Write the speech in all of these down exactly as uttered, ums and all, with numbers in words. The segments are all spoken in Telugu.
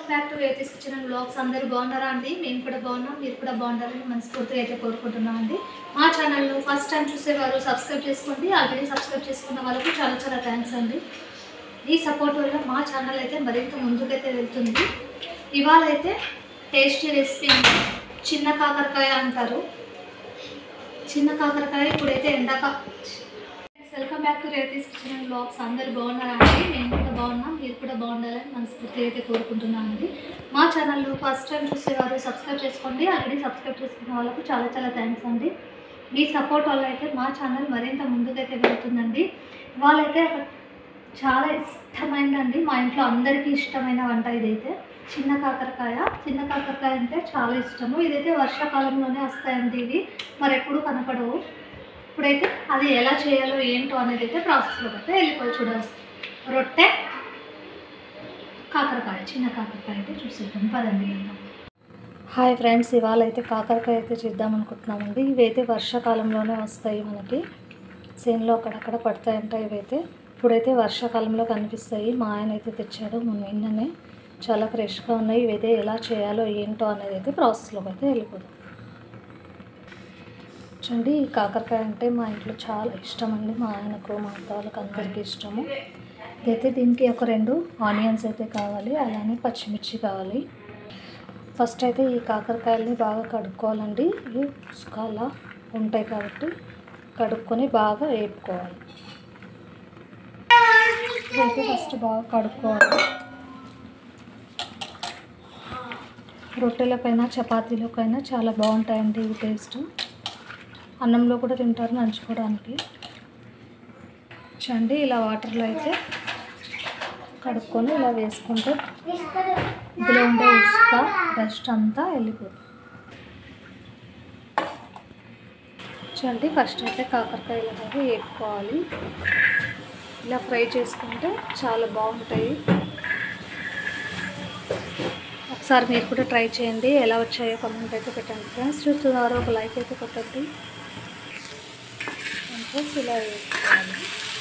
బ్యాక్ టు వేతిస్ కిచెన్ అండ్ వ్లాగ్స్. అందరూ బాగున్నారా అండి? మేము కూడా బాగున్నాం, మీరు కూడా బాగుండాలని మనస్ఫూర్తిగా అయితే కోరుకుంటున్నాం అండి. మా ఛానల్లో ఫస్ట్ టైం చూసేవారు సబ్స్క్రైబ్ చేసుకోండి. ఆల్రెడీ సబ్స్క్రైబ్ చేసుకున్న వాళ్ళకు చాలా చాలా థ్యాంక్స్ అండి. ఈ సపోర్ట్ వల్ల మా ఛానల్ అయితే మరింత ముందుకైతే వెళ్తుంది. ఇవాళ అయితే టేస్టీ రెసిపీ అండి, చిన్న కాకరకాయ అంటారు. చిన్న కాకరకాయ ఇప్పుడైతే ఎండాక. Welcome back to Revathi's kitchen and vlogs. అందరూ బాగున్నారా అండి? మేము కూడా బాగున్నాం, మీరు కూడా బాగుండాలని మనస్ఫూర్తిగా అయితే కోరుకుంటున్నాం అండి. మా ఛానల్లో ఫస్ట్ టైం చూసేవారు సబ్స్క్రైబ్ చేసుకోండి. ఆల్రెడీ సబ్స్క్రైబ్ చేసుకున్న వాళ్ళకు చాలా చాలా థ్యాంక్స్ అండి. మీ సపోర్ట్ వల్ల అయితే మా ఛానల్ మరింత ముందుకైతే వెళ్తుందండి. వాళ్ళైతే ఒక చాలా ఇష్టమైందండి, మా ఇంట్లో అందరికీ ఇష్టమైన వంట ఇదైతే. చిన్న కాకరకాయ చిన్న కాకరకాయ అంటే చాలా ఇష్టము. ఇదైతే వర్షాకాలంలోనే వస్తాయండి, ఇవి మరి ఎప్పుడు కనపడవు. ఇప్పుడైతే అది ఎలా చేయాలో ఏంటో అనేది అయితే ప్రాసెస్లో అయితే వెళ్ళిపోయి చూడాలి. రొట్టె కాకరకాయ, చిన్న కాకరకాయ అయితే చూసేద్దాం పదండి. హాయ్ ఫ్రెండ్స్, ఇవాళ అయితే కాకరకాయ అయితే చేద్దాం అనుకుంటున్నామండి. ఇవైతే వర్షాకాలంలోనే వస్తాయి, మనకి చేనులో అక్కడక్కడ పడతాయంట. ఇవైతే ఇప్పుడైతే వర్షాకాలంలో కనిపిస్తాయి. మా ఆయన అయితే తెచ్చాడు నిన్ననే, చాలా ఫ్రెష్గా ఉన్నాయి. ఇవైతే ఎలా చేయాలో ఏంటో అనేది అయితే ప్రాసెస్లోకి అయితే వెళ్ళిపోదాం. చూడండి, ఈ కాకరకాయ అంటే మా ఇంట్లో చాలా ఇష్టం అండి. మా ఆయనకు, మా అత్త వాళ్ళకి అందరికీ ఇష్టము. ఇదైతే దీనికి ఒక రెండు ఆనియన్స్ అయితే కావాలి, అలానే పచ్చిమిర్చి కావాలి. ఫస్ట్ అయితే ఈ కాకరకాయలని బాగా కడుక్కోవాలండి. ఇవి పుసుకాలా ఉంటాయి కాబట్టి కడుక్కొని బాగా వేపుకోవాలి. ఇదైతే ఫస్ట్ బాగా కడుక్కోవాలి. రొట్టెలకైనా చపాతీలకైనా చాలా బాగుంటాయండి ఇవి. టేస్ట్ అన్నంలో కూడా తింటారు నంచుకోవడానికి. చూడండి, ఇలా వాటర్లో అయితే కడుక్కొని ఇలా వేసుకుంటే ఇందులో ఉండే ఇసుక డస్ట్ అంతా వెళ్ళిపోతుంది. చూడండి, ఫస్ట్ అయితే కాకరకాయలు అనేది వేపుకోవాలి. ఇలా ఫ్రై చేసుకుంటే చాలా బాగుంటాయి. ఒకసారి మీరు కూడా ట్రై చేయండి, ఎలా వచ్చాయో కామెంట్ అయితే పెట్టండి ఫ్రెండ్స్. చూస్తున్నారు, ఒక లైక్ అయితే కొట్టండి ఫ్రెండ్స్. ఇలా వేసుకోవాలి.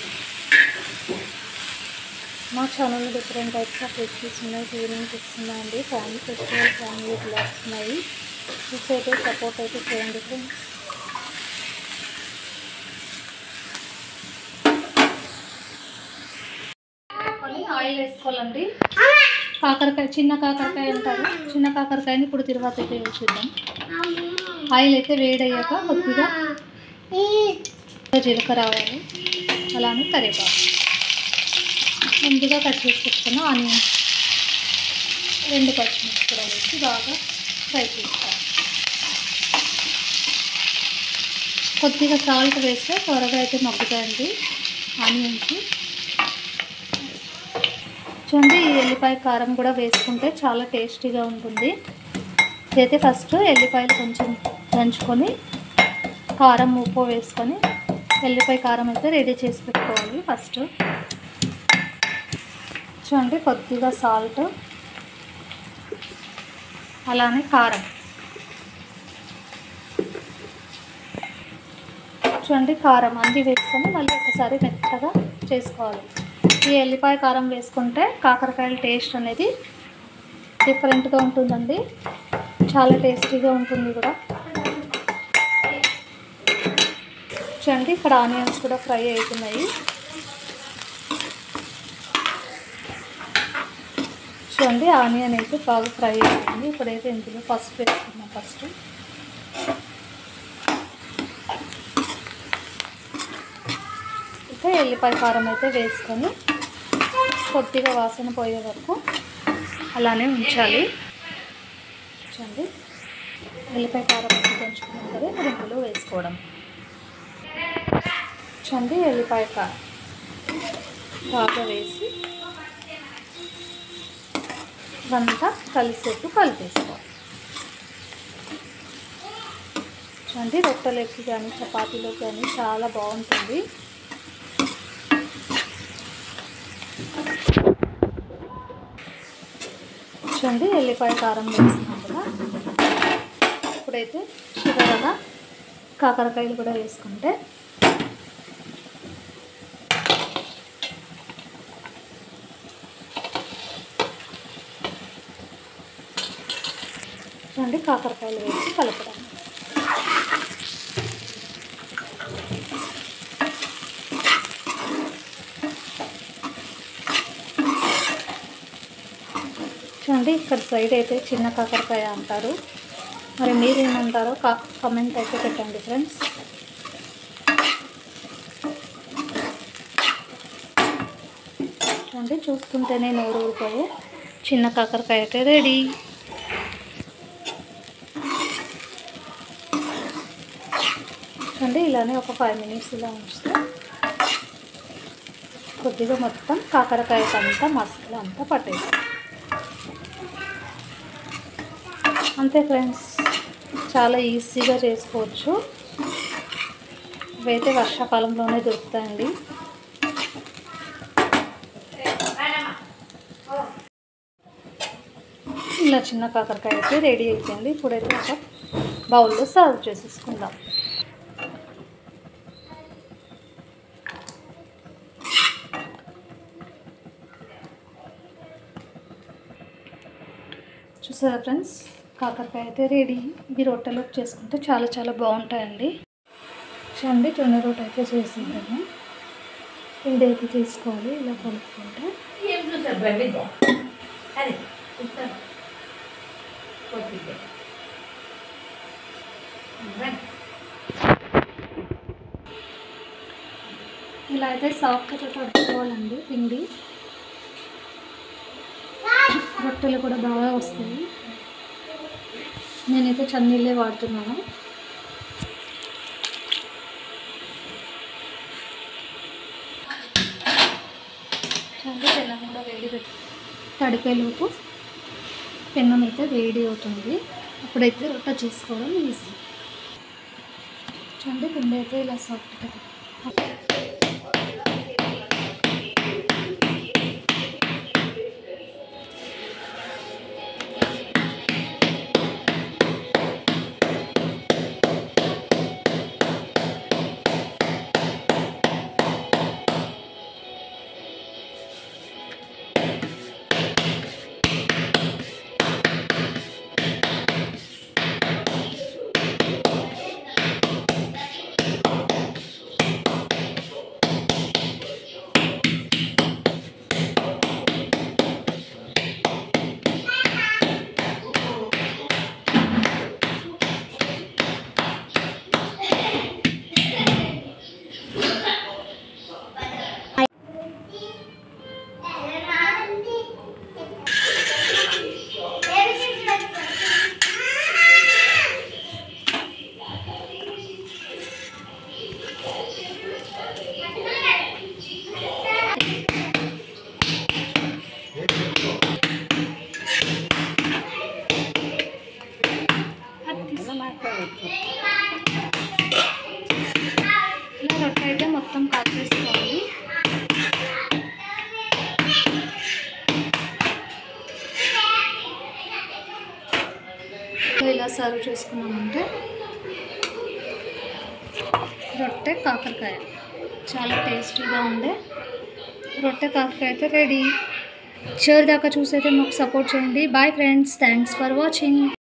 మా ఛానల్లో డిఫరెంట్ టైప్స్ ఆఫ్ రెసిపీస్ ఉన్నాయి, క్లీనింగ్ టిప్స్ ఉన్నాయండి, ఫ్యామిలీ ఫెస్టివల్ ఫ్యామిలీ బ్లాగ్స్ ఉన్నాయి. చూసి అయితే సపోర్ట్ అయితే చేయండి ఫ్రెండ్స్. ఆయిల్ వేసుకోవాలండి. కాకరకాయ చిన్న కాకరకాయ అంటారు, చిన్న కాకరకాయని ఇప్పుడు తర్వాత అయితే వేసేద్దాం. ఆయిల్ అయితే వేడయ్యాక కొద్దిగా జీలకర్ర రావాలి, అలానే కరివేపాకు, ముందుగా కట్ చేసి పెట్టుకున్న ఆనియన్స్, రెండు పచ్చిమిర్చి కూడా వేసి బాగా ఫ్రై చేసుకోవాలి. కొద్దిగా సాల్ట్ వేస్తే త్వరగా అయితే మగ్గుతాయండి ఆనియన్స్. చూడండి, ఈ ఎల్లిపాయ కారం కూడా వేసుకుంటే చాలా టేస్టీగా ఉంటుంది. ఇదైతే ఫస్ట్ ఎల్లిపాయలు కొంచెం దంచుకొని కారం ఉప్పు వేసుకొని ఎల్లిపాయ కారం అయితే రెడీ చేసి పెట్టుకోవాలి ఫస్ట్. చూడండి, కొద్దిగా సాల్ట్, అలానే కారం. చూడండి, కారం అన్నీ వేసుకొని మళ్ళీ ఒకసారి మెత్తగా చేసుకోవాలి. ఈ ఎల్లిపాయ కారం వేసుకుంటే కాకరకాయల టేస్ట్ అనేది డిఫరెంట్గా ఉంటుందండి, చాలా టేస్టీగా ఉంటుంది కూడా. చూడండి, ఇక్కడ ఆనియన్స్ కూడా ఫ్రై అవుతున్నాయి. చూడండి, ఆనియన్ అయితే బాగా ఫ్రై అవుతుంది. ఇప్పుడైతే ఇందులో పసుపు వేసుకున్నాం. ఫస్ట్ అయితే ఎల్లిపాయ కారం అయితే వేసుకొని కొద్దిగా వాసన పోయే వరకు అలానే ఉంచాలి. చూడండి, ఎల్లిపాయ కారం అయితే పెంచుకున్నాం కదా, ఇప్పుడు ఇందులో వేసుకోవడం. చూడండి, ఎల్లిపాయ కారం బాగా వేసి ఇవంతా కలిసేట్టు కలిపేసుకోవాలి. చూడండి, రొట్టెలకి కానీ చపాతీలోకి కానీ చాలా బాగుంటుంది. చూడండి, ఎల్లిపాయ కారం వేసినాం కదా, ఇప్పుడైతే చివరగా కాకరకాయలు కూడా వేసుకుంటే చూడండి కాకరకాయలు వేసి కలపడం. చూడండి ఇక్కడ సైడ్ అయితే చిన్న కాకరకాయ అంటారు, మరి మీరు ఏమంటారో కా కామెంట్ అయితే పెట్టండి ఫ్రెండ్స్. చూడండి చూస్తుంటేనే నోరు ఊరిపోయే చిన్న కాకరకాయ అయితే రెడీ. చూడండి ఇలానే ఒక ఫైవ్ మినిట్స్ ఇలా ఉంచితే కొద్దిగా మొత్తం కాకరకాయకి అంతా మసాలా అంతా పట్టేసి అంతే ఫ్రెండ్స్, చాలా ఈజీగా చేసుకోవచ్చు. ఇవైతే వర్షాకాలంలోనే దొరుకుతాయండి. ఇలా చిన్న కాకరకాయ అయితే రెడీ అయిపోయింది. ఇప్పుడైతే ఒక బౌల్లో సర్వ్ చేసేసుకుందాం. చూసారా ఫ్రెండ్స్, కాకరకాయ అయితే రెడీ. ఇవి రొట్టెలోకి చేసుకుంటే చాలా చాలా బాగుంటాయండి. చూడండి జొన్న రొట్టె అయితే చేసిందాము. పిండి అయితే తీసుకోవాలి, ఇలా కలుపుకుంటే ఇలా అయితే సాఫ్ట్గా కలుపుకోవాలండి. పిండి రొట్టెలు కూడా బాగా వస్తాయి. నేనైతే చన్నీళ్ళే వాడుతున్నాను. చల్లి పెన్నం కూడా వేడి పెట్టి తడిపేలోపు పెన్నం అయితే వేడి అవుతుంది. అప్పుడైతే రొట్టె చేసుకోవడం ఈజీ. చూడండి పిండి అయితే ఇలా సాఫ్ట్గా ఇలా రొట్టె అయితే మొత్తం కట్ చేసుకోవాలి. ఇలా సర్వ్ చేసుకున్నామంటే రొట్టె కాకరకాయ చాలా టేస్టీగా ఉండే రొట్టె కాకరకాయ అయితే రెడీ. చివరి దాకా చూసైతే మాకు సపోర్ట్ చేయండి. Bye friends, thanks for watching.